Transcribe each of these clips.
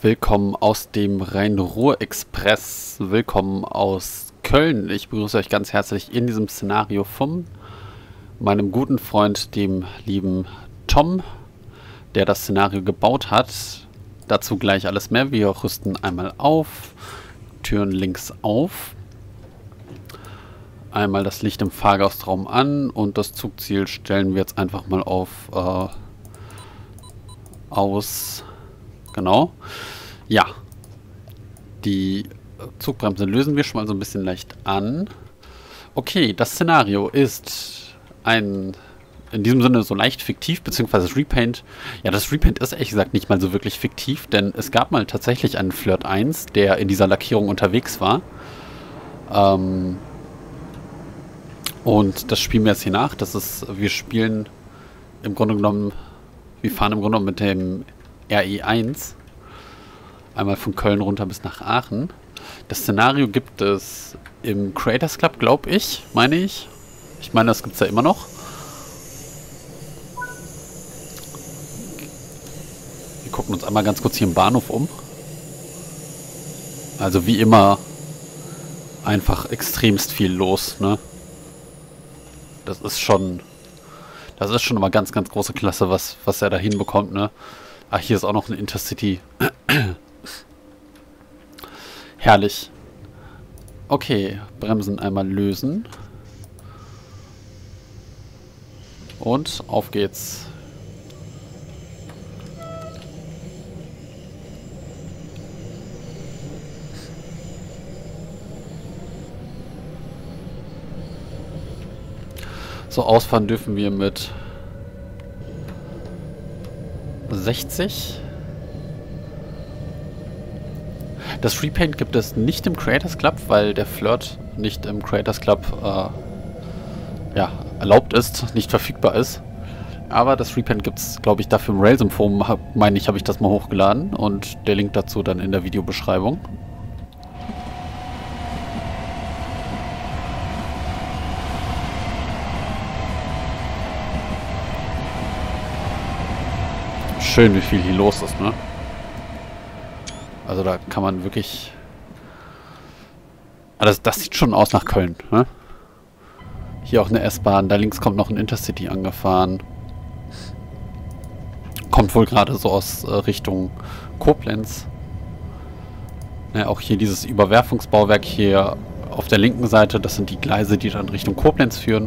Willkommen aus dem Rhein-Ruhr-Express. Willkommen aus Köln. Ich begrüße euch ganz herzlich in diesem Szenario von meinem guten Freund, dem lieben Tom, der das Szenario gebaut hat. Dazu gleich alles mehr. Wir rüsten einmal auf. Türen links auf. Einmal das Licht im Fahrgastraum an und das Zugziel stellen wir jetzt einfach mal auf aus. Genau. Ja. Die Zugbremse lösen wir schon mal so ein bisschen leicht an. Okay, das Szenario ist in diesem Sinne so leicht fiktiv, beziehungsweise das Repaint. Ja, das Repaint ist ehrlich gesagt nicht mal so wirklich fiktiv, denn es gab mal tatsächlich einen Flirt 1, der in dieser Lackierung unterwegs war. Und das spielen wir jetzt hier nach. Wir spielen im Grunde genommen, wir fahren im Grunde genommen mit dem RE1 einmal von Köln runter bis nach Aachen. Das Szenario gibt es im Creators Club, glaube ich, meine ich. Ich meine, das gibt es ja immer noch. Wir gucken uns einmal ganz kurz hier im Bahnhof um. Also wie immer einfach extremst viel los, ne? Das ist schon immer ganz, ganz große Klasse, was er da hinbekommt, ne? Ach, hier ist auch noch ein Intercity. Herrlich. Okay, Bremsen einmal lösen. Und auf geht's. So, ausfahren dürfen wir mit 60. Das Repaint gibt es nicht im Creators Club, weil der Flirt nicht im Creators Club erlaubt ist, nicht verfügbar ist. Aber das Repaint gibt es, glaube ich, dafür im Rails im Forum, meine ich, habe ich das mal hochgeladen. Und der Link dazu dann in der Videobeschreibung. Schön, wie viel hier los ist, ne? Also da kann man wirklich... Das sieht schon aus nach Köln, ne? Hier auch eine S-Bahn, da links kommt noch ein Intercity angefahren. Kommt wohl gerade so aus Richtung Koblenz. Ja, auch hier dieses Überwerfungsbauwerk hier auf der linken Seite, das sind die Gleise, die dann Richtung Koblenz führen.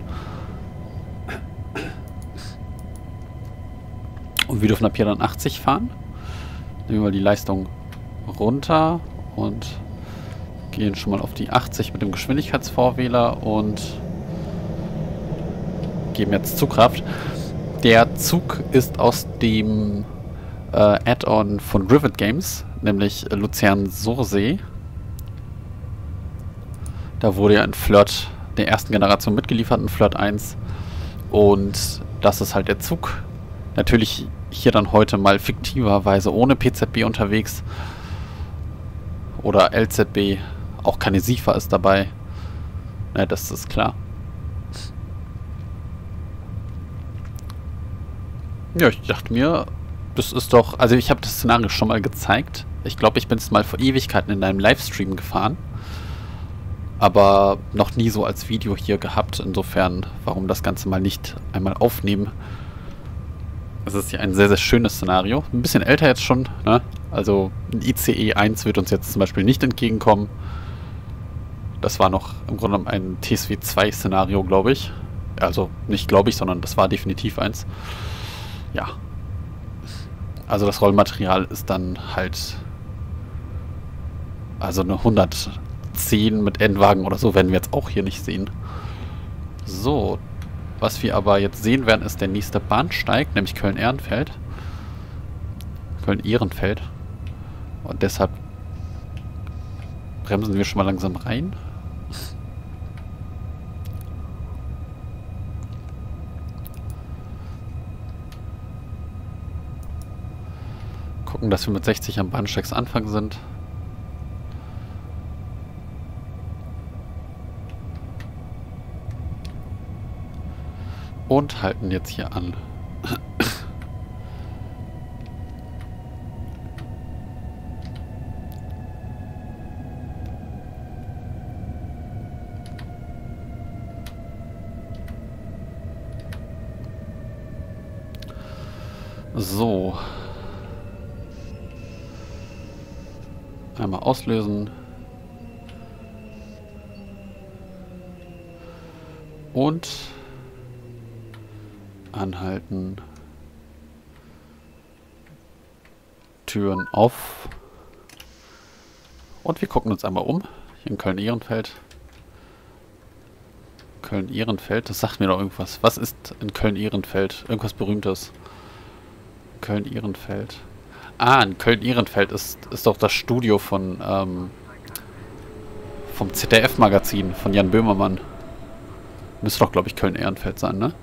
Und wir dürfen ab hier dann 80 fahren. Nehmen wir die Leistung runter und gehen schon mal auf die 80 mit dem Geschwindigkeitsvorwähler und geben jetzt Zugkraft. Der Zug ist aus dem Add-on von Rivet Games, nämlich Luzern-Sursee. Da wurde ja ein Flirt der ersten Generation mitgeliefert, ein Flirt 1. Und das ist halt der Zug. Natürlich hier dann heute mal fiktiverweise ohne PZB unterwegs. Oder LZB. Auch keine SIFA ist dabei. Ja, das ist klar. Ja, ich dachte mir, das ist doch... Also ich habe das Szenario schon mal gezeigt. Ich glaube, ich bin es mal vor Ewigkeiten in einem Livestream gefahren. Aber noch nie so als Video hier gehabt. Insofern, warum das Ganze mal nicht einmal aufnehmen? Es ist ja ein sehr, sehr schönes Szenario. Ein bisschen älter jetzt schon, ne? Also ein ICE 1 wird uns jetzt zum Beispiel nicht entgegenkommen. Das war noch im Grunde genommen ein TSW 2 Szenario, glaube ich. Also nicht glaube ich, sondern das war definitiv eins. Ja. Also das Rollmaterial ist dann halt... Also eine 110 mit Endwagen oder so werden wir jetzt auch hier nicht sehen. So. Was wir aber jetzt sehen werden, ist der nächste Bahnsteig, nämlich Köln-Ehrenfeld. Köln-Ehrenfeld. Und deshalb bremsen wir schon mal langsam rein. Gucken, dass wir mit 60 am Bahnsteigsanfang sind. Und halten jetzt hier an. So. Einmal auslösen. Und anhalten. Türen auf. Und wir gucken uns einmal um. Hier in Köln-Ehrenfeld. Köln-Ehrenfeld, das sagt mir doch irgendwas. Was ist in Köln-Ehrenfeld? Irgendwas Berühmtes. Köln-Ehrenfeld. Ah, in Köln-Ehrenfeld ist doch das Studio vom ZDF-Magazin, von Jan Böhmermann. Müsste doch, glaube ich, Köln-Ehrenfeld sein, ne?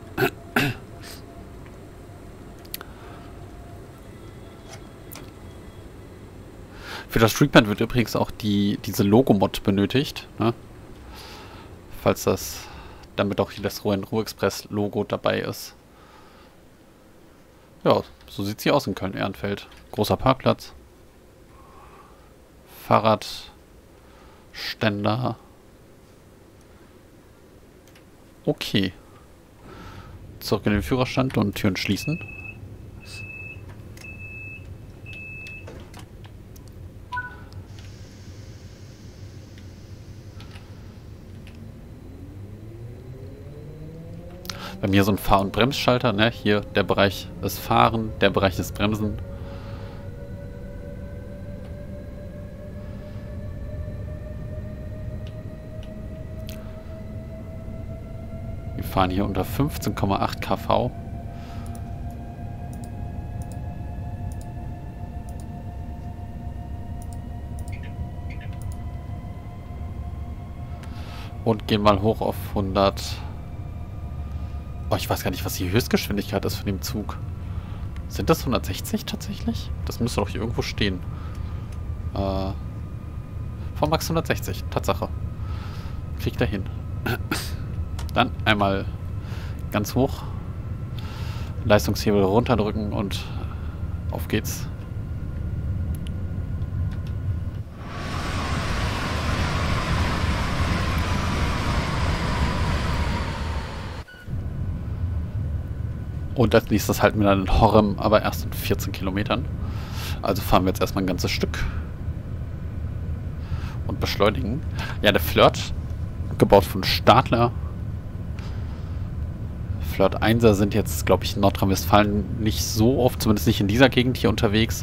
Für das Streetband wird übrigens auch diese Logo-Mod benötigt, ne? Falls damit auch hier das Ruhr-Express-Logo dabei ist. Ja, so sieht es hier aus in Köln-Ehrenfeld. Großer Parkplatz. Fahrradständer. Okay. Zurück in den Führerstand und Türen schließen. Bei mir so ein Fahr- und Bremsschalter, ne? Hier der Bereich ist Fahren, der Bereich ist Bremsen. Wir fahren hier unter 15,8 kV. Und gehen mal hoch auf 100. Oh, ich weiß gar nicht, was die Höchstgeschwindigkeit ist von dem Zug. Sind das 160 tatsächlich? Das müsste doch hier irgendwo stehen. Von Max 160, Tatsache. Kriegt er hin. Dann einmal ganz hoch. Leistungshebel runterdrücken und auf geht's. Und als nächstes halten wir dann in Horrem, aber erst in 14 Kilometern. Also fahren wir jetzt erstmal ein ganzes Stück. Und beschleunigen. Ja, der Flirt, gebaut von Stadler. Flirt 1er sind jetzt, glaube ich, in Nordrhein-Westfalen nicht so oft, zumindest nicht in dieser Gegend hier unterwegs.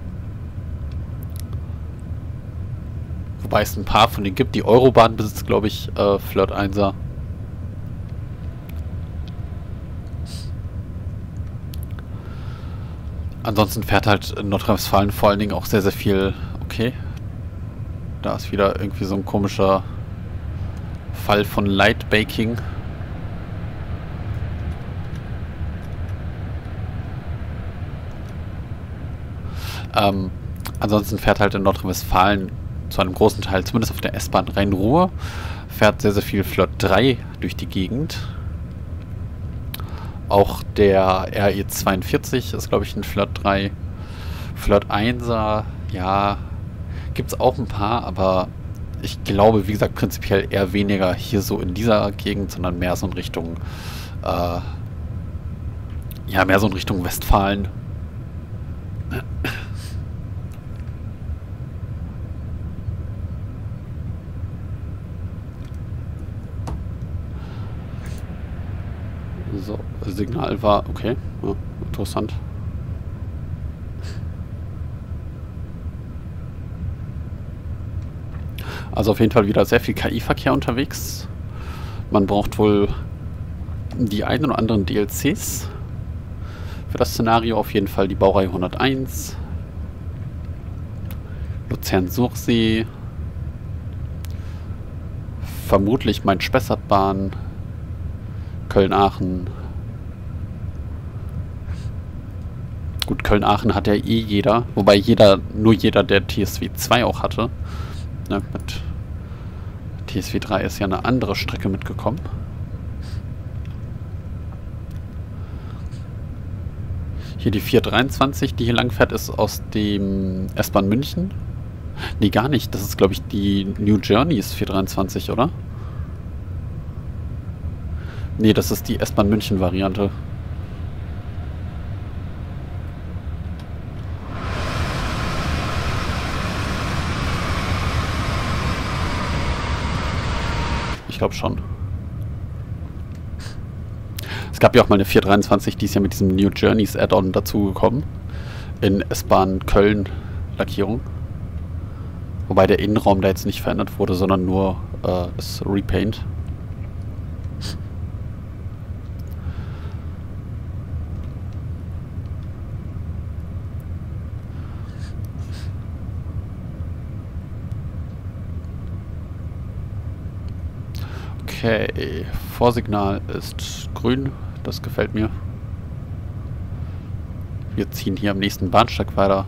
Wobei es ein paar von denen gibt. Die Eurobahn besitzt, glaube ich, Flirt 1er. Ansonsten fährt halt in Nordrhein-Westfalen vor allen Dingen auch sehr, sehr viel. Okay. Da ist wieder irgendwie so ein komischer Fall von Light Baking. Ansonsten fährt halt in Nordrhein-Westfalen zu einem großen Teil, zumindest auf der S-Bahn Rhein-Ruhr, fährt sehr, sehr viel Flirt 3 durch die Gegend. Auch der RE42 ist, glaube ich, ein Flirt 3. Flirt 1er, ja, gibt es auch ein paar, aber ich glaube, wie gesagt, prinzipiell eher weniger hier so in dieser Gegend, sondern mehr so in Richtung, ja, mehr so in Richtung Westfalen. So, Signal war okay. Ja, interessant. Also auf jeden Fall wieder sehr viel KI-Verkehr unterwegs. Man braucht wohl die ein oder anderen DLCs für das Szenario. Auf jeden Fall die Baureihe 101, Luzern-Suchsee, vermutlich Main-Spessart-Bahn, Köln-Aachen. Gut, Köln-Aachen hat ja eh jeder, wobei nur jeder, der TSW 2 auch hatte. Ne, mit TSW 3 ist ja eine andere Strecke mitgekommen. Hier die 423, die hier lang fährt, ist aus dem S-Bahn München. Nee, gar nicht. Das ist, glaube ich, die New Journeys 423, oder? Nee, das ist die S-Bahn München Variante. glaube schon. Es gab ja auch mal eine 423, die ist ja mit diesem New Journeys Add-on dazugekommen. In S-Bahn Köln Lackierung. Wobei der Innenraum da jetzt nicht verändert wurde, sondern nur das Repaint. Okay, Vorsignal ist grün, das gefällt mir. Wir ziehen hier am nächsten Bahnsteig weiter.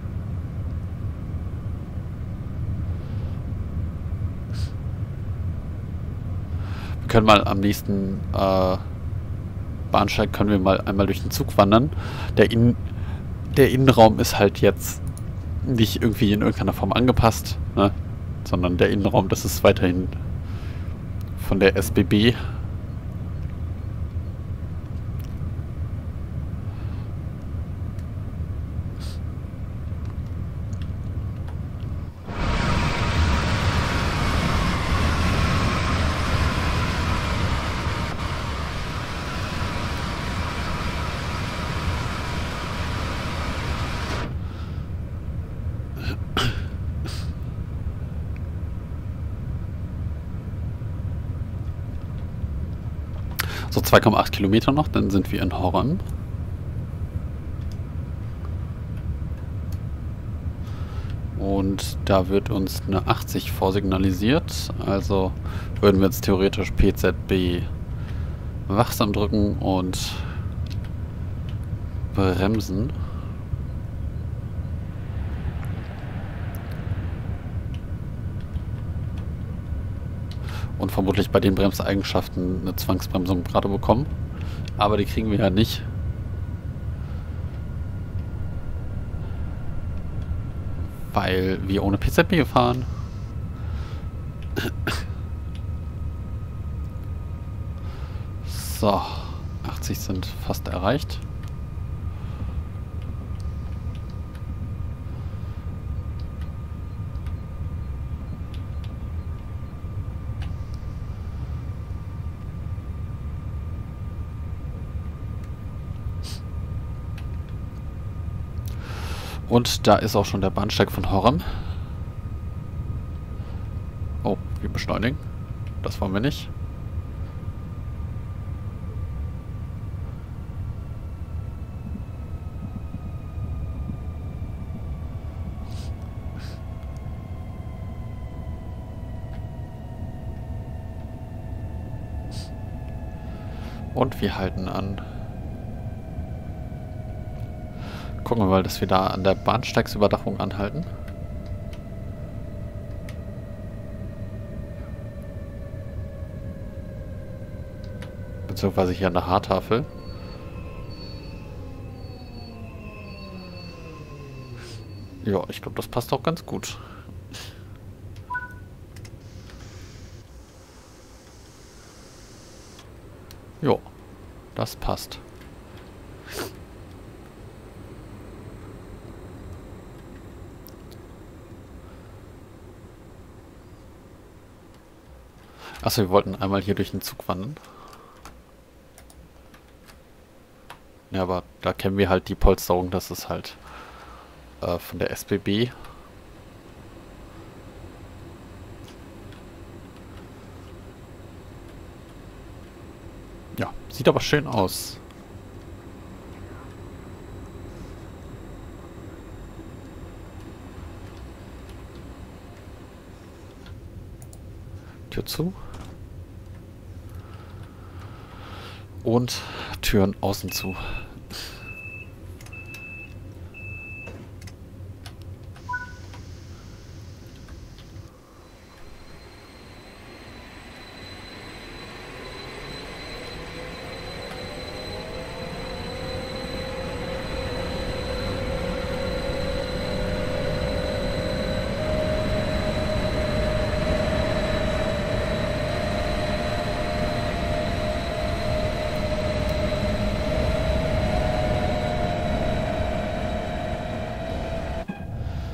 Wir können mal am nächsten Bahnsteig können wir mal einmal durch den Zug wandern. Der Innenraum ist halt jetzt nicht irgendwie in irgendeiner Form angepasst, ne? Sondern der Innenraum, das ist weiterhin von der SBB. So 2,8 Kilometer noch, dann sind wir in Horrem. Und da wird uns eine 80 vorsignalisiert. Also würden wir jetzt theoretisch PZB wachsam drücken und bremsen. Und vermutlich bei den Bremseigenschaften eine Zwangsbremsung gerade bekommen. Aber die kriegen wir ja nicht. Weil wir ohne PZB fahren. So, 80 sind fast erreicht. Und da ist auch schon der Bahnsteig von Horrem. Oh, wir beschleunigen. Das wollen wir nicht. Und wir halten an. Gucken wir mal, dass wir da an der Bahnsteigsüberdachung anhalten. Beziehungsweise hier an der Haartafel. Ja, ich glaube, das passt auch ganz gut. Jo, das passt. Achso, wir wollten einmal hier durch den Zug wandern. Ja, aber da kennen wir halt die Polsterung, das ist halt von der SBB. Ja, sieht aber schön aus. Tür zu. Und Türen außen zu.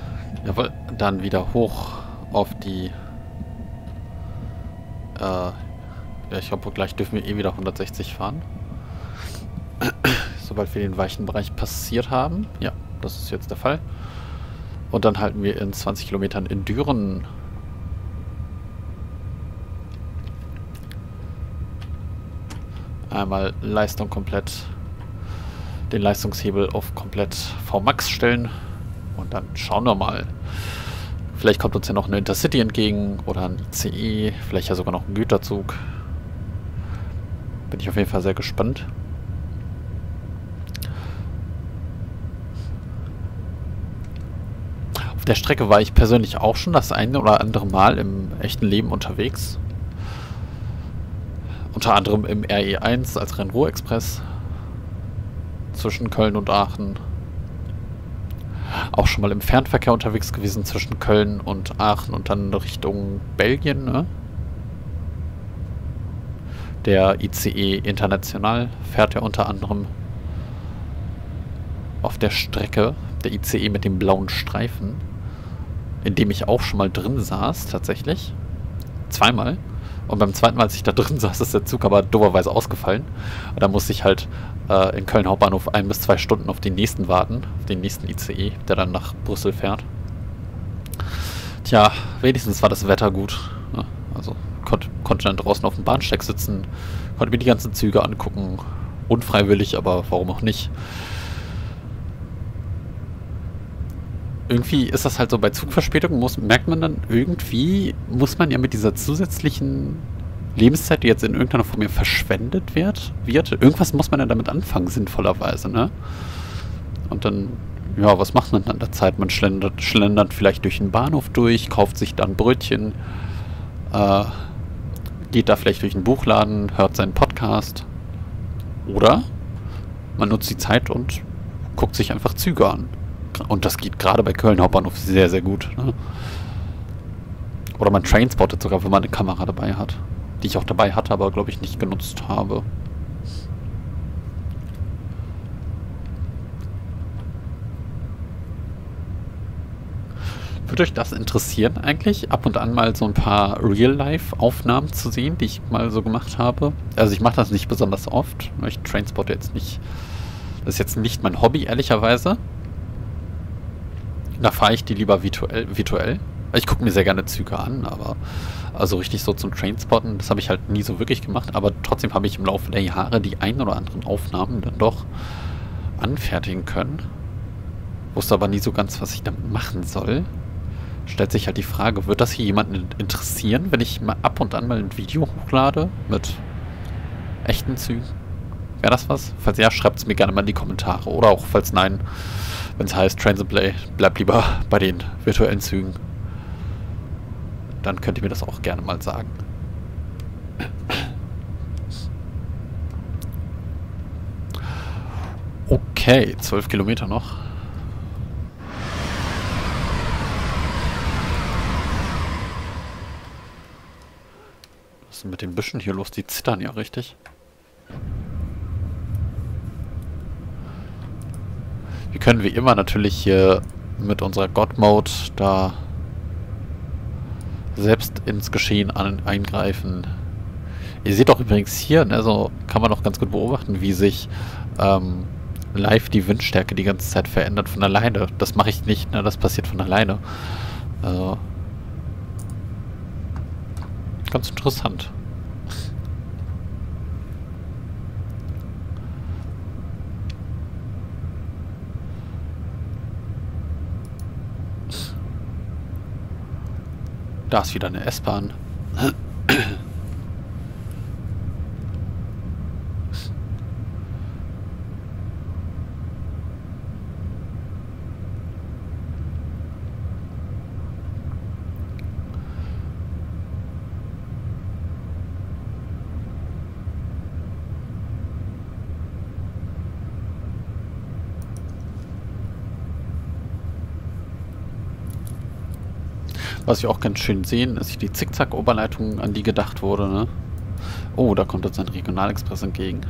Jawohl, dann wieder hoch auf die Ja, ich glaube, gleich dürfen wir eh wieder 160 fahren. Sobald wir den weichen Bereich passiert haben. Ja, das ist jetzt der Fall. Und dann halten wir in 20 Kilometern in Düren. Einmal Leistung komplett, den Leistungshebel auf komplett VMAX stellen. Und dann schauen wir mal. Vielleicht kommt uns ja noch eine Intercity entgegen oder ein ICE, vielleicht ja sogar noch ein Güterzug. Bin ich auf jeden Fall sehr gespannt. Auf der Strecke war ich persönlich auch schon das eine oder andere Mal im echten Leben unterwegs. Unter anderem im RE1 als Rhein-Ruhr-Express zwischen Köln und Aachen. Auch schon mal im Fernverkehr unterwegs gewesen zwischen Köln und Aachen und dann Richtung Belgien, ne? Der ICE International fährt ja unter anderem auf der Strecke, der ICE mit dem blauen Streifen, in dem ich auch schon mal drin saß, tatsächlich. Zweimal. Und beim zweiten Mal, als ich da drin saß, ist der Zug aber doberweise ausgefallen. Und da musste ich halt in Köln Hauptbahnhof 1 bis 2 Stunden auf den nächsten warten, auf den nächsten ICE, der dann nach Brüssel fährt. Tja, wenigstens war das Wetter gut. Ne? Also konnte dann draußen auf dem Bahnsteig sitzen, konnte mir die ganzen Züge angucken. Unfreiwillig, aber warum auch nicht. Irgendwie ist das halt so, bei Zugverspätungen merkt man dann irgendwie, muss man ja mit dieser zusätzlichen Lebenszeit, die jetzt in irgendeiner Form verschwendet wird, irgendwas muss man ja damit anfangen, sinnvollerweise, ne? Und dann, ja, was macht man dann in der Zeit? Man schlendert vielleicht durch den Bahnhof durch, kauft sich dann Brötchen, geht da vielleicht durch den Buchladen, hört seinen Podcast. Oder man nutzt die Zeit und guckt sich einfach Züge an. Und das geht gerade bei Köln Hauptbahnhof sehr, sehr gut. Ne? Oder man trainspottet sogar, wenn man eine Kamera dabei hat. Die ich auch dabei hatte, aber glaube ich nicht genutzt habe. Würde euch das interessieren eigentlich? Ab und an mal so ein paar Real-Life-Aufnahmen zu sehen, die ich mal so gemacht habe. Also ich mache das nicht besonders oft. Ich trainsporte jetzt nicht. Das ist jetzt nicht mein Hobby, ehrlicherweise. Da fahre ich die lieber virtuell. Ich gucke mir sehr gerne Züge an, aber also richtig so zum Trainspotten, das habe ich halt nie so wirklich gemacht. Aber trotzdem habe ich im Laufe der Jahre die ein oder anderen Aufnahmen dann doch anfertigen können. Wusste aber nie so ganz, was ich damit machen soll. Stellt sich halt die Frage, wird das hier jemanden interessieren, wenn ich mal ab und an mal ein Video hochlade mit echten Zügen? Wäre das was? Falls ja, schreibt es mir gerne mal in die Kommentare. Oder auch, falls nein, wenn es heißt Trains and Play, bleibt lieber bei den virtuellen Zügen. Dann könnt ihr mir das auch gerne mal sagen. Okay, 12 Kilometer noch. Was ist denn mit den Büschen hier los? Die zittern ja richtig. Wir können wie immer natürlich hier mit unserer God-Mode da selbst ins Geschehen eingreifen. Ihr seht auch übrigens hier, ne, so kann man auch ganz gut beobachten, wie sich live die Windstärke die ganze Zeit verändert von alleine. Das mache ich nicht, ne, das passiert von alleine. Also, ganz interessant. Da ist wieder eine S-Bahn. Was wir auch ganz schön sehen, ist die Zickzack-Oberleitung, an die gedacht wurde. Ne? Oh, da kommt uns ein Regionalexpress entgegen.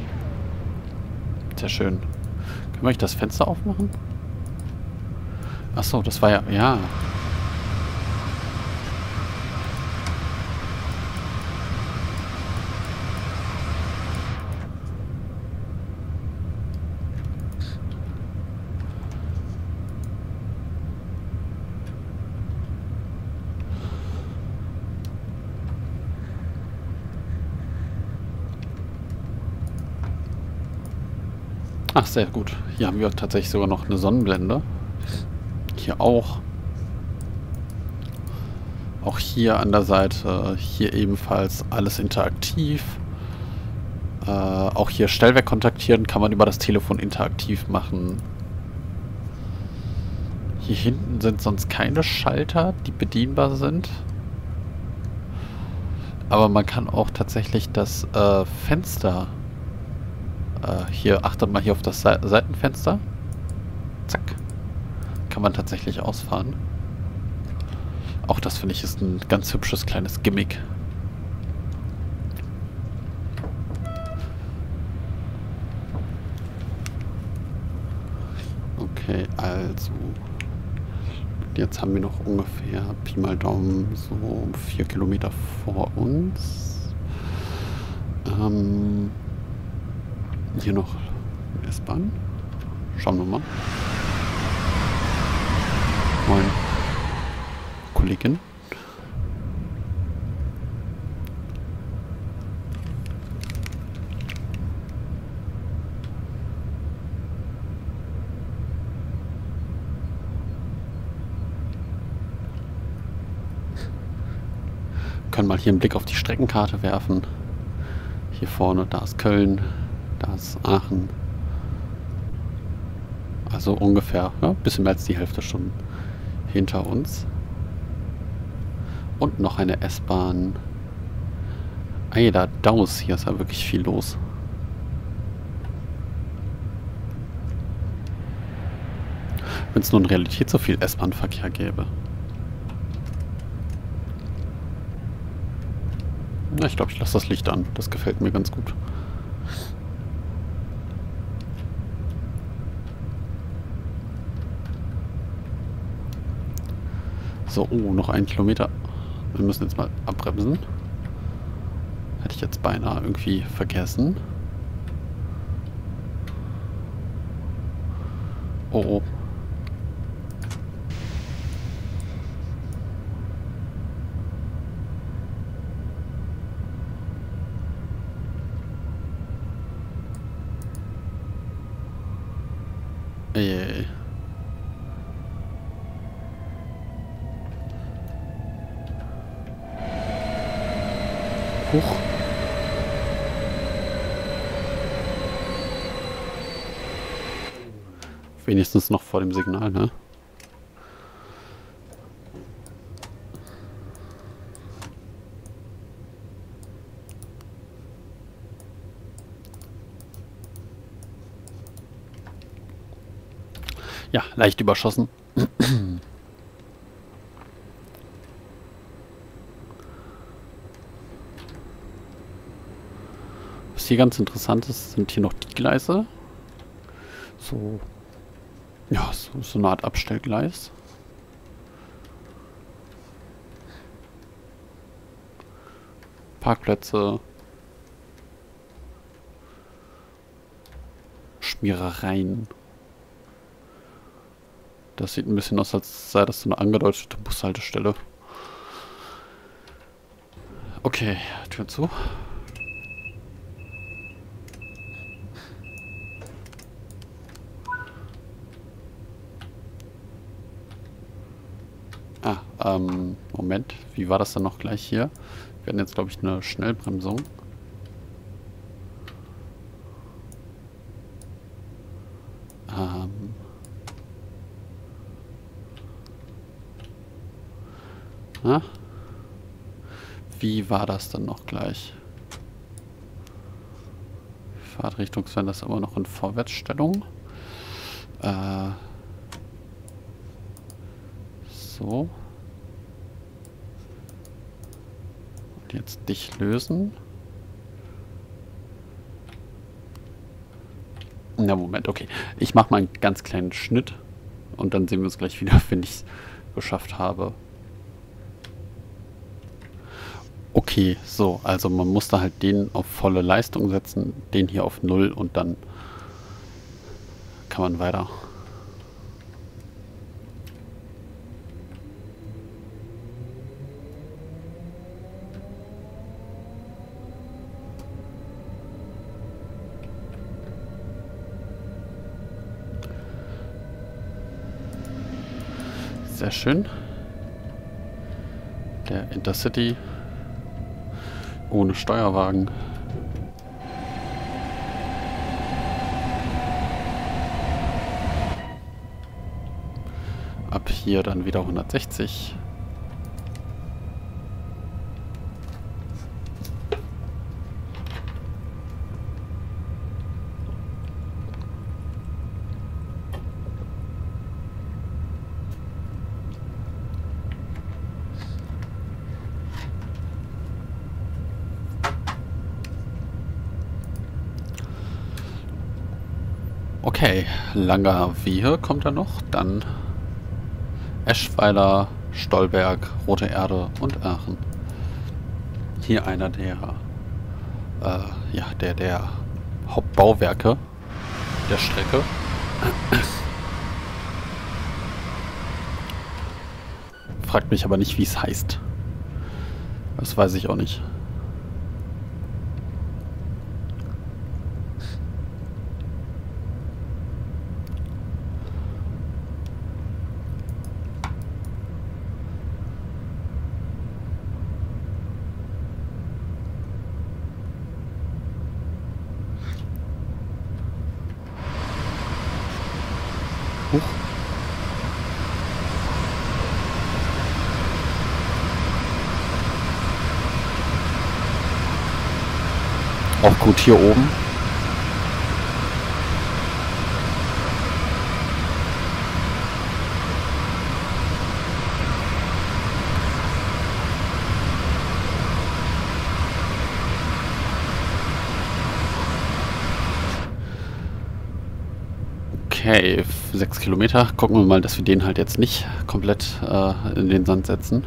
Sehr schön. Können wir euch das Fenster aufmachen? Achso, das war ja... Ja. Ach, sehr gut. Hier haben wir tatsächlich sogar noch eine Sonnenblende. Hier auch. Auch hier an der Seite. Hier ebenfalls alles interaktiv. Auch hier Stellwerk kontaktieren kann man über das Telefon interaktiv machen. Hier hinten sind sonst keine Schalter, die bedienbar sind. Aber man kann auch tatsächlich das Fenster... hier, achtet mal hier auf das Seitenfenster. Zack. Kann man tatsächlich ausfahren. Auch das finde ich ist ein ganz hübsches kleines Gimmick. Okay, also. Jetzt haben wir noch ungefähr Pi mal Daumen so 4 Kilometer vor uns. Hier noch S-Bahn. Schauen wir mal. Moin. Kollegin. Können mal hier einen Blick auf die Streckenkarte werfen. Hier vorne, da ist Köln, da ist Aachen. Also ungefähr, ja, ein bisschen mehr als die Hälfte schon hinter uns. Und noch eine S-Bahn. Ey, da Daus, hier ist ja wirklich viel los. Wenn es nur in Realität so viel S-Bahn-Verkehr gäbe. Na, ich glaube, ich lasse das Licht an. Das gefällt mir ganz gut. So, oh, noch 1 Kilometer. Wir müssen jetzt mal abbremsen. Hätte ich jetzt beinahe irgendwie vergessen. Oh, oh. Ey. Huch. Wenigstens noch vor dem Signal, ne? Ja, leicht überschossen. Was hier ganz interessant ist, sind hier noch die Gleise. So, ja, so eine Art Abstellgleis. Parkplätze. Schmierereien. Das sieht ein bisschen aus, als sei das so eine angedeutete Bushaltestelle. Okay, Tür zu. Moment, wie war das denn noch gleich hier? Wir hatten jetzt, glaube ich, eine Schnellbremsung. Wie war das denn noch gleich? Fahrtrichtungswende ist immer noch in Vorwärtsstellung. So. Und jetzt dich lösen. Na, Moment, okay. Ich mache mal einen ganz kleinen Schnitt Und dann sehen wir uns gleich wieder, wenn ich es geschafft habe. Okay, so, also man musste halt den auf volle Leistung setzen, den hier auf 0 und dann kann man weiter. Sehr schön. Der Intercity ohne Steuerwagen. Ab hier dann wieder 160. Okay, Langer Wehe kommt da noch, dann Eschweiler, Stolberg, Rote Erde und Aachen. Hier einer der, der Hauptbauwerke der Strecke. Fragt mich aber nicht, wie es heißt. Das weiß ich auch nicht. Huch. Auch gut hier oben. Okay, 6 Kilometer. Gucken wir mal, dass wir den halt jetzt nicht komplett in den Sand setzen.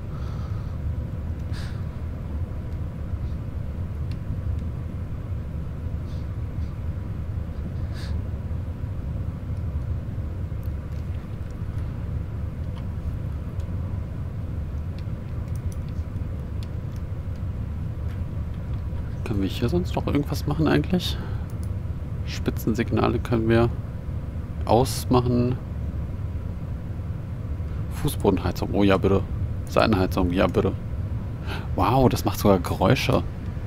Können wir hier sonst noch irgendwas machen eigentlich? Spitzensignale können wir ausmachen. Fußbodenheizung, oh ja bitte. Seitenheizung, ja bitte. Wow, das macht sogar Geräusche.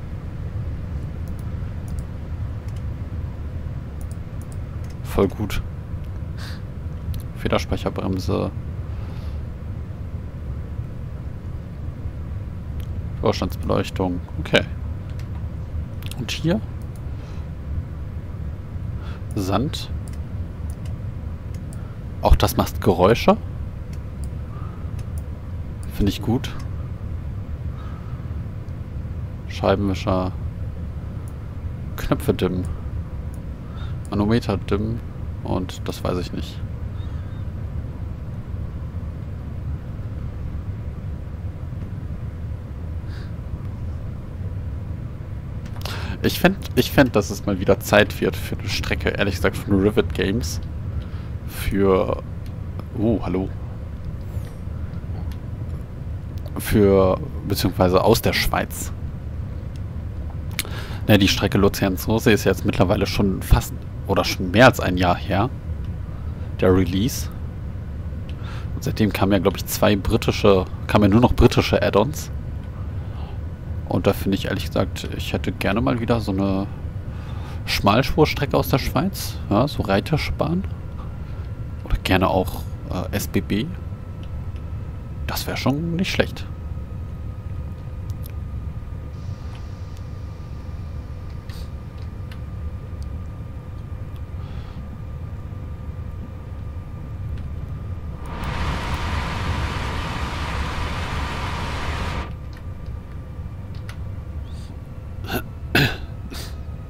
Voll gut. Federspeicherbremse. Vorstandsbeleuchtung, okay. Und hier? Sand. Auch das macht Geräusche. Finde ich gut. Scheibenwischer. Knöpfe dimmen. Manometer dimmen. Und das weiß ich nicht. Ich fänd, dass es mal wieder Zeit wird für eine Strecke, ehrlich gesagt, von Rivet Games. Für... Oh, hallo. Für... beziehungsweise aus der Schweiz. Ne, die Strecke Luzern-Sursee ist jetzt mittlerweile schon fast... oder schon mehr als ein Jahr her. Der Release. Und seitdem kamen ja, glaube ich, kamen ja nur noch britische Add-ons. Und da finde ich ehrlich gesagt, ich hätte gerne mal wieder so eine Schmalspurstrecke aus der Schweiz. Ja, so Reiterbahn. Oder gerne auch SBB. Das wäre schon nicht schlecht.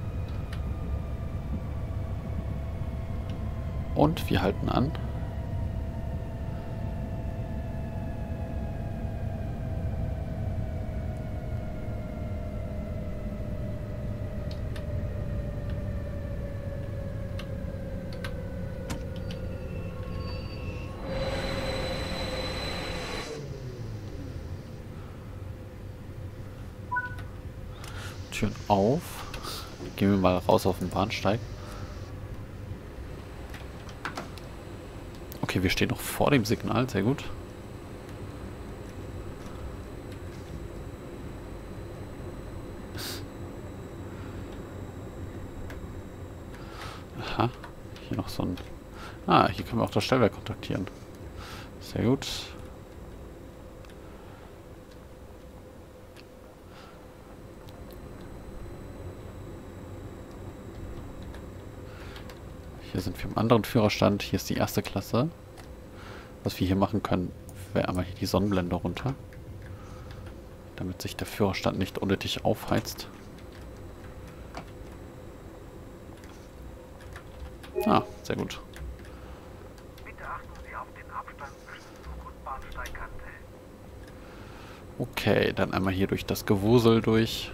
Und wir halten an. Türen auf. Gehen wir mal raus auf den Bahnsteig. Okay, wir stehen noch vor dem Signal. Sehr gut. Aha. Hier noch so ein... Ah, hier können wir auch das Stellwerk kontaktieren. Sehr gut. Hier sind wir im anderen Führerstand. Hier ist die erste Klasse. Was wir hier machen können, wäre einmal hier die Sonnenblende runter. Damit sich der Führerstand nicht unnötig aufheizt. Ah, sehr gut. Bitte achten Sie auf den Abstand zwischen Zug und Bahnsteigkante. Okay, dann einmal hier durch das Gewusel durch.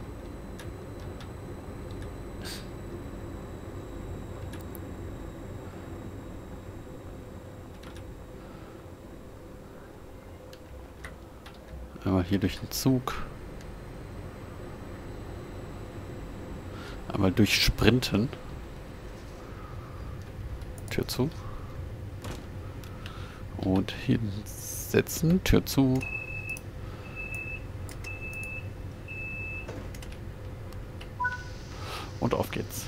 Einmal hier durch den Zug. Einmal durchsprinten. Tür zu. Und hinsetzen. Tür zu. Und auf geht's.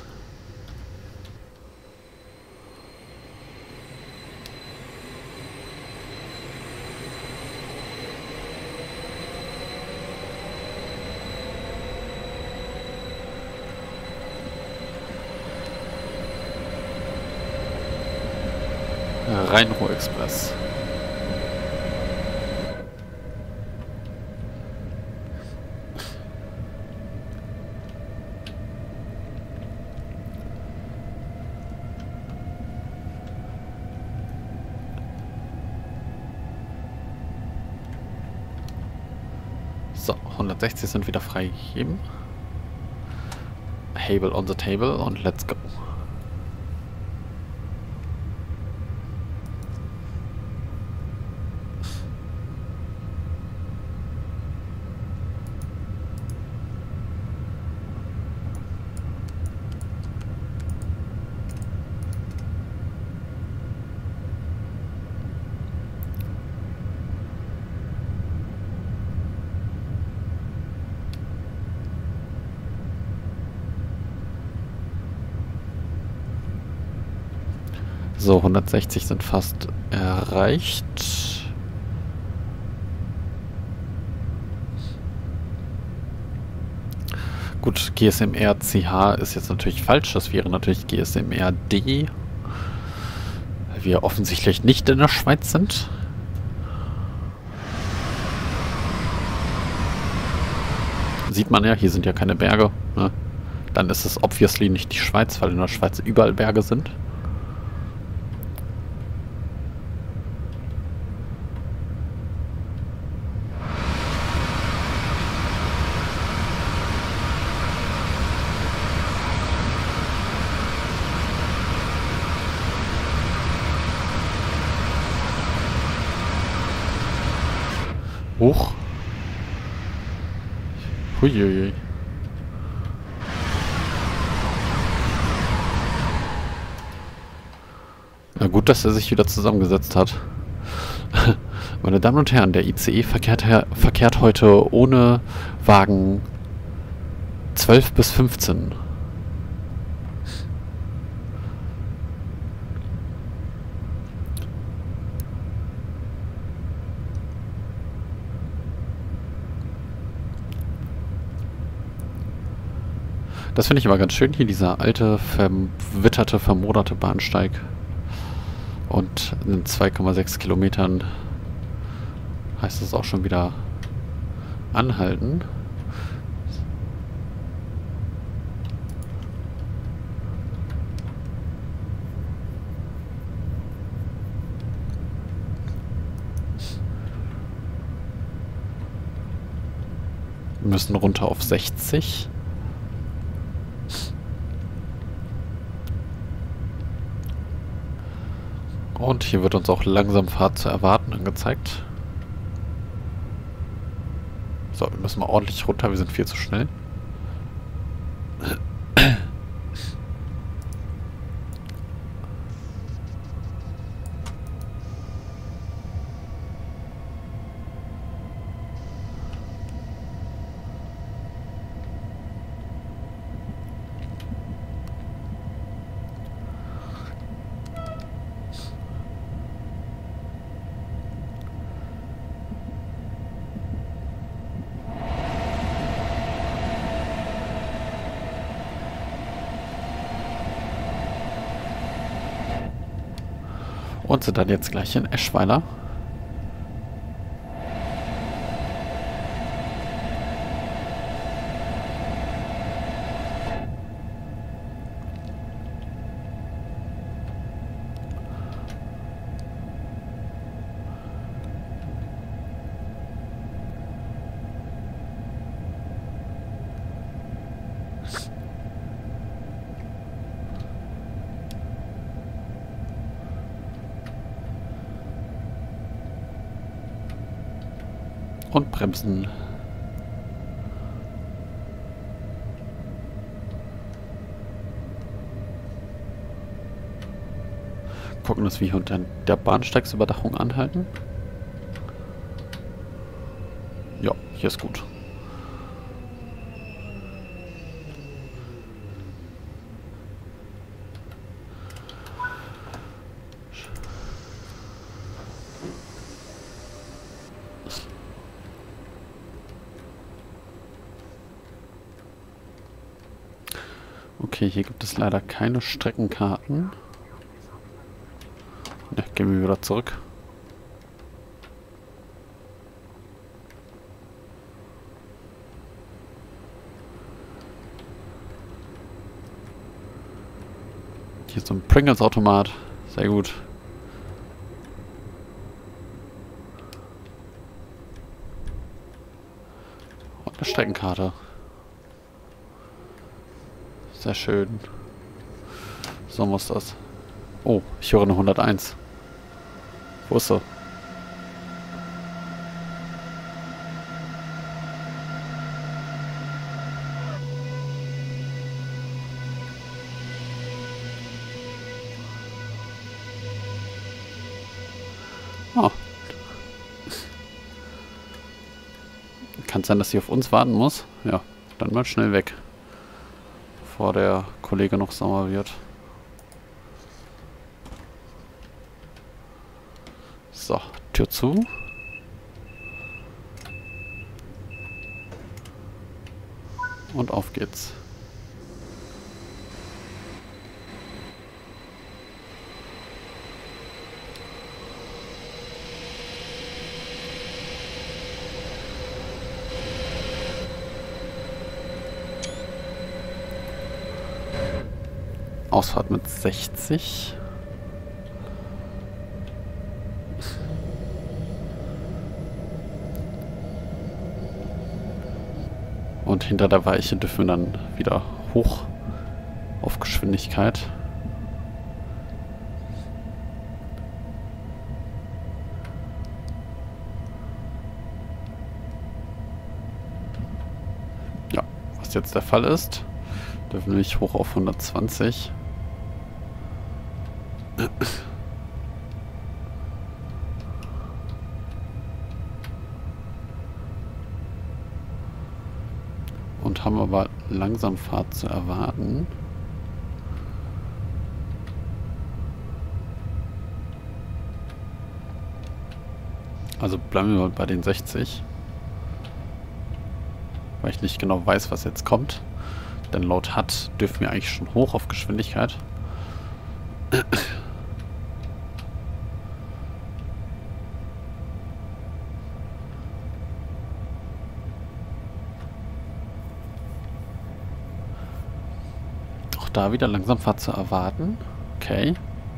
Rhein-Ruhr-Express. So, 160 sind wieder freigegeben. Hable on the table und let's go. So, 160 sind fast erreicht. Gut, GSMR-CH ist jetzt natürlich falsch. Das wäre natürlich GSMR-D. Weil wir offensichtlich nicht in der Schweiz sind. Sieht man ja, hier sind ja keine Berge. Ne? Dann ist es obviously nicht die Schweiz, weil in der Schweiz überall Berge sind. Hoch. Huiuiui. Na gut, dass er sich wieder zusammengesetzt hat. Meine Damen und Herren, der ICE verkehrt heute ohne Wagen 12 bis 15. Das finde ich aber ganz schön hier, dieser alte, verwitterte, vermoderte Bahnsteig. Und in 2,6 Kilometern heißt es auch schon wieder anhalten. Wir müssen runter auf 60. Und hier wird uns auch langsam Fahrt zu erwarten angezeigt. So, wir müssen mal ordentlich runter, wir sind viel zu schnell. Und sind dann jetzt gleich in Eschweiler. Und bremsen. Gucken, dass wir hier unter der Bahnsteigsüberdachung anhalten. Ja, hier ist gut. Okay, hier gibt es leider keine Streckenkarten. Ja, gehen wir wieder zurück. Hier ist so ein Pringles-Automat. Sehr gut. Und eine Streckenkarte. Sehr schön. So muss das. Oh, ich höre eine 101. Wo ist sie? Oh. Kann sein, dass sie auf uns warten muss. Ja, dann mal schnell weg. Bevor der Kollege noch sauer wird. So, Tür zu. Und auf geht's. Ausfahrt mit 60. Und hinter der Weiche dürfen wir dann wieder hoch auf Geschwindigkeit. Ja, was jetzt der Fall ist, dürfen wir nicht hoch auf 120. Und haben aber Langsamfahrt zu erwarten. Also bleiben wir mal bei den 60. Weil ich nicht genau weiß, was jetzt kommt. Denn laut HUD dürfen wir eigentlich schon hoch auf Geschwindigkeit. Auch da wieder Langsamfahrt zu erwarten. Okay.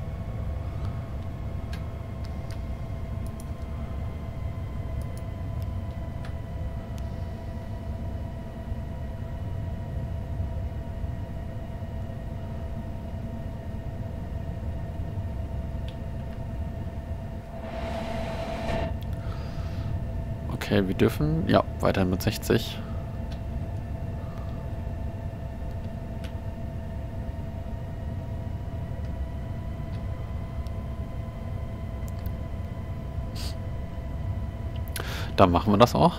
Okay, wir dürfen, ja, weiterhin mit 60. Dann machen wir das auch.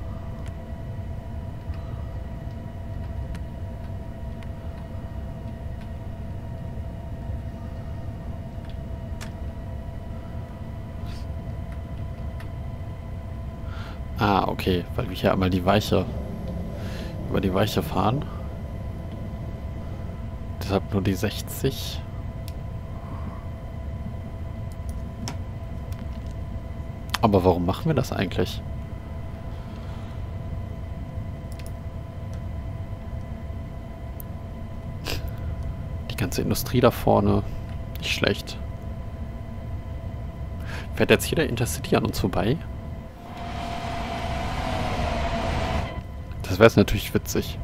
Ah, okay, weil wir hier einmal die Weiche über die Weiche fahren. Deshalb nur die 60. Aber warum machen wir das eigentlich? Die ganze Industrie da vorne. Nicht schlecht. Fährt jetzt hier der Intercity an uns vorbei? Das wäre jetzt natürlich witzig.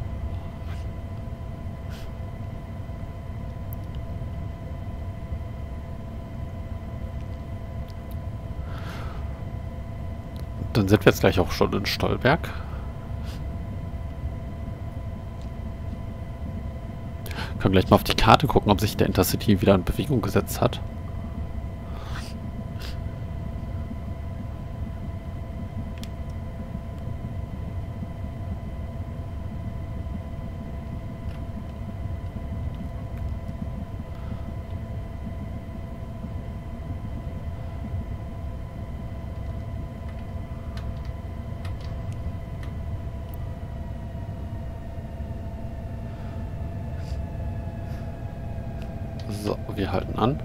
Dann sind wir jetzt gleich auch schon in Stolberg. Können gleich mal auf die Karte gucken, ob sich der Intercity wieder in Bewegung gesetzt hat. So, wir halten an.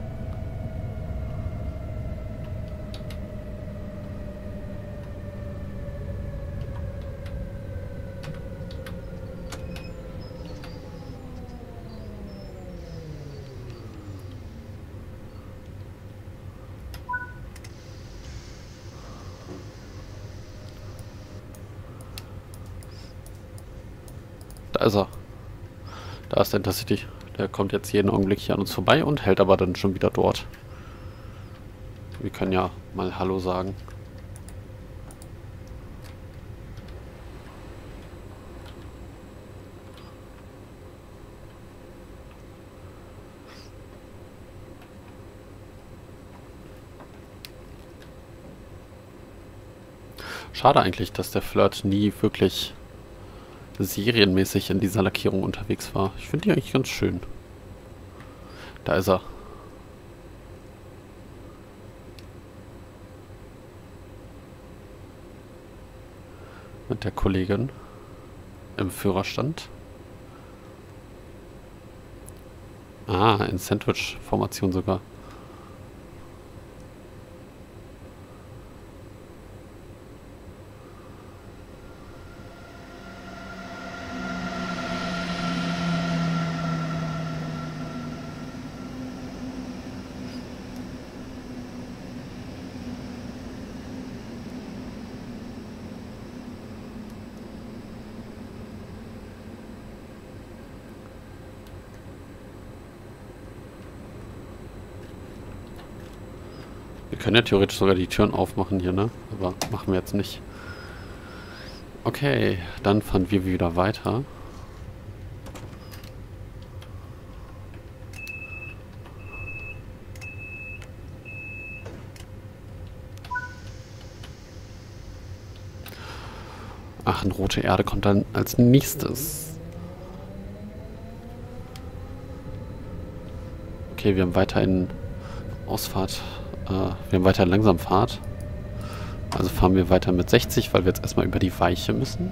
Da ist er. Da ist der Intercity. Der kommt jetzt jeden Augenblick hier an uns vorbei und hält aber dann schon wieder dort. Wir können ja mal Hallo sagen. Schade eigentlich, dass der Flirt nie wirklich serienmäßig in dieser Lackierung unterwegs war. Ich finde die eigentlich ganz schön. Da ist er. Mit der Kollegin im Führerstand. Ah, in Sandwich-Formation sogar. Wir können ja theoretisch sogar die Türen aufmachen hier, ne? Aber machen wir jetzt nicht. Okay, dann fahren wir wieder weiter. Ach, eine rote Erde kommt dann als nächstes. Okay, wir haben weiterhin Ausfahrt. Wir haben weiter Langsamfahrt. Also fahren wir weiter mit 60, weil wir jetzt erstmal über die Weiche müssen.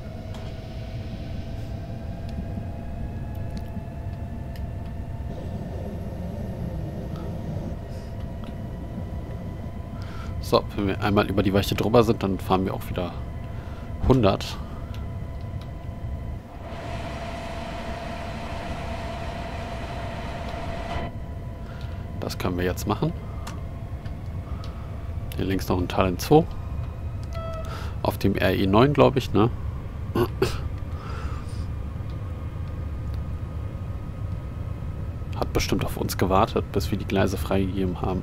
So, wenn wir einmal über die Weiche drüber sind, dann fahren wir auch wieder 100. Das können wir jetzt machen. Hier links noch ein Talent 2. Auf dem RE9, glaube ich, ne? Hat bestimmt auf uns gewartet, bis wir die Gleise freigegeben haben.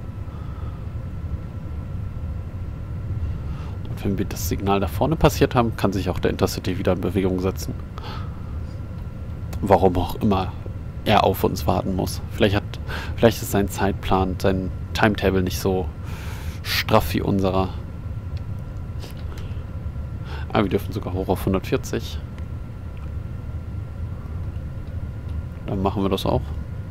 Und wenn wir das Signal da vorne passiert haben, kann sich auch der Intercity wieder in Bewegung setzen. Warum auch immer er auf uns warten muss. Vielleicht ist sein Zeitplan, sein Timetable nicht so straff wie unserer. Aber wir dürfen sogar hoch auf 140. Dann machen wir das auch.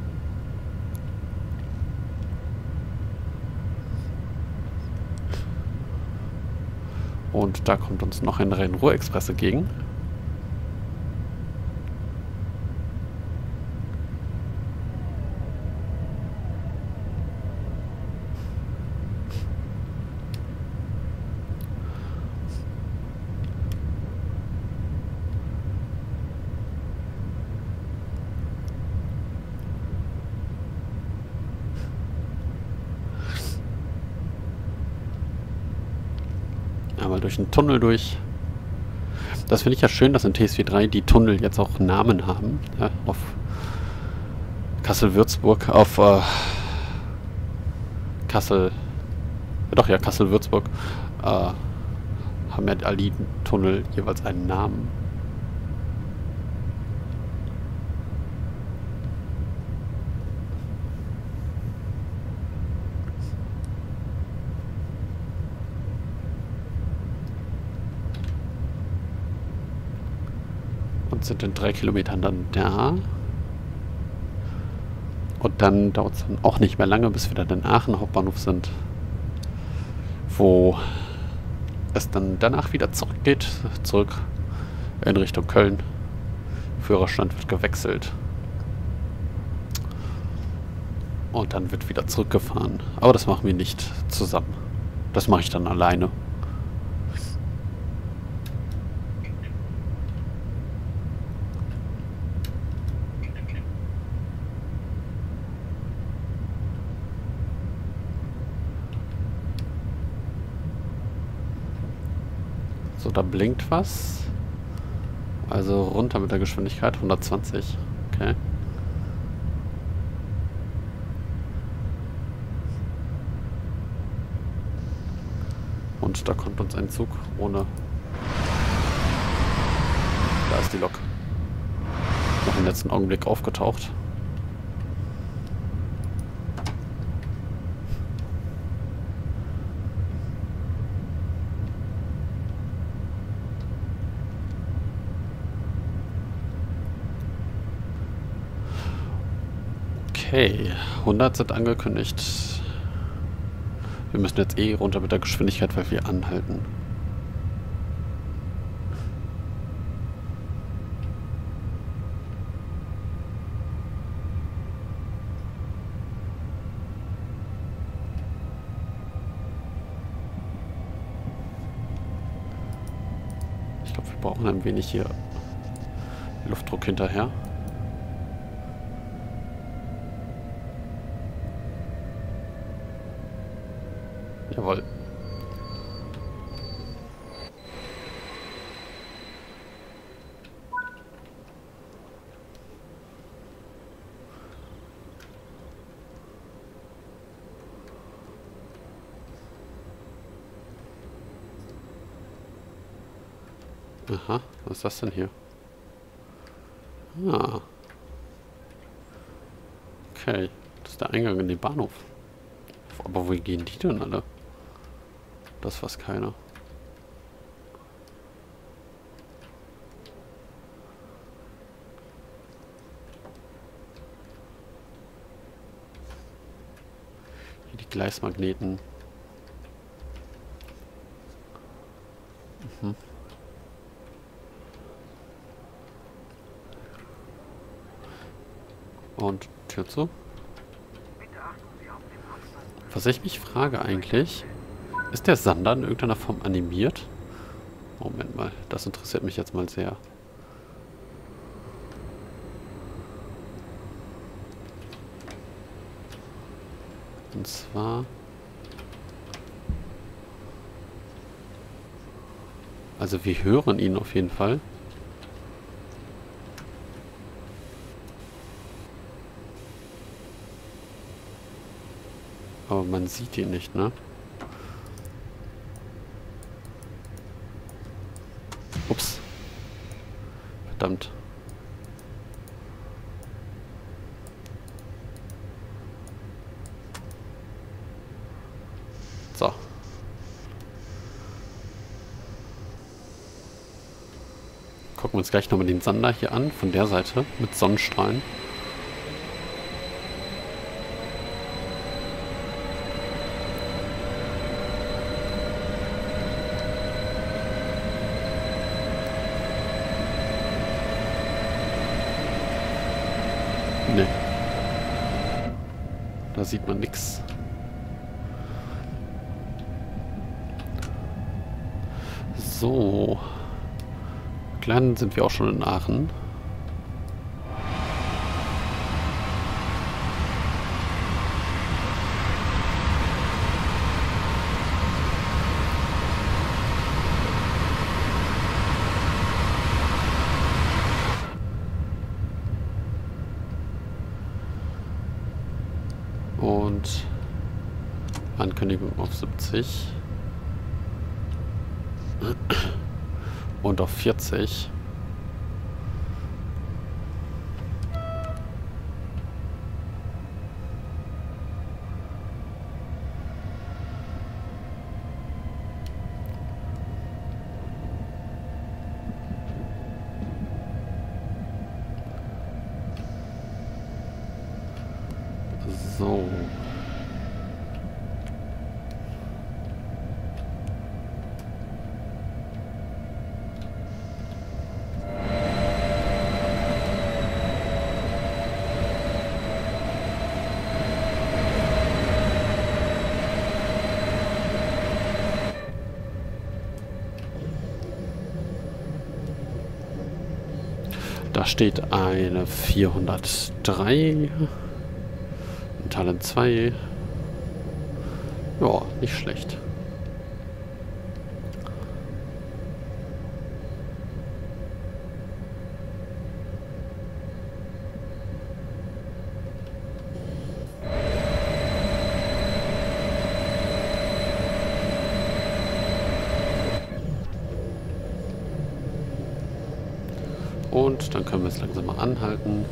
Und da kommt uns noch ein Rhein-Ruhr-Express entgegen. mal durch einen Tunnel durch. Das finde ich ja schön, dass in TSW 3 die Tunnel jetzt auch Namen haben. Ja, auf Kassel-Würzburg, auf Kassel, ja doch, ja, Kassel-Würzburg, haben ja all die Tunnel jeweils einen Namen. Und sind in 3 Kilometern dann da. Und dann dauert es dann auch nicht mehr lange, bis wir dann in Aachen Hauptbahnhof sind. Wo es dann danach wieder zurückgeht. Zurück in Richtung Köln. Führerstand wird gewechselt. Und dann wird wieder zurückgefahren. Aber das machen wir nicht zusammen. Das mache ich dann alleine. So, da blinkt was. Also runter mit der Geschwindigkeit. 120. Okay. Und da kommt uns ein Zug ohne... Da ist die Lok. Noch im letzten Augenblick aufgetaucht. Okay, 100 sind angekündigt. Wir müssen jetzt eh runter mit der Geschwindigkeit, weil wir anhalten. Ich glaube, wir brauchen ein wenig hier Luftdruck hinterher. Jawohl. Aha, was ist das denn hier? Ah. Okay, das ist der Eingang in den Bahnhof. Aber wo gehen die denn alle? Das weiß keiner. Hier die Gleismagneten. Mhm. Und Tür zu. Was ich mich frage eigentlich, ist der Sander in irgendeiner Form animiert? Moment mal, das interessiert mich jetzt mal sehr. Und zwar... Also wir hören ihn auf jeden Fall. Aber man sieht ihn nicht, ne? Ups. Verdammt. So. Gucken wir uns gleich nochmal den Sander hier an, von der Seite, mit Sonnenstrahlen. Nee. Da sieht man nichts. So. Dann sind wir auch schon in Aachen. Und Ankündigung auf 70. Und auf 40. So. Da steht eine 403. Ein Talent 2. Ja, nicht schlecht. Und dann können wir es langsam mal anhalten.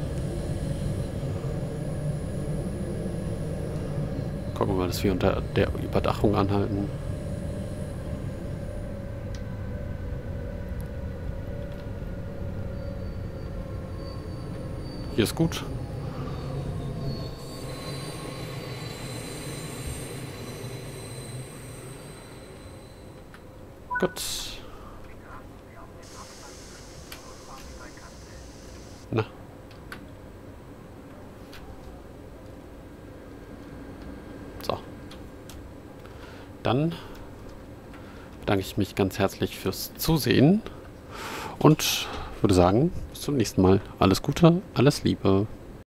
Gucken wir mal, dass wir unter der Überdachung anhalten. Hier ist gut. Gut. Na. So. Dann bedanke ich mich ganz herzlich fürs Zusehen und würde sagen, bis zum nächsten Mal. Alles Gute, alles Liebe.